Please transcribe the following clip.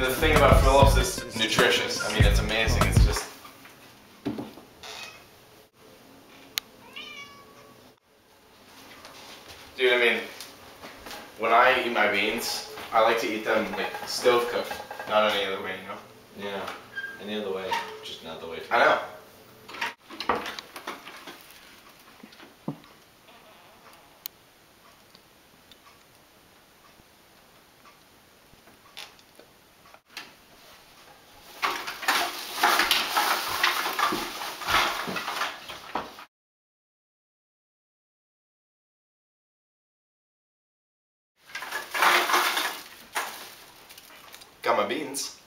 the thing about rollups is nutritious. I mean, it's amazing. It's just... Dude, I mean, when I eat my beans, I like to eat them like stove cooked, not any other way, you know? Yeah, any other way, just not the way to I know. Got my beans.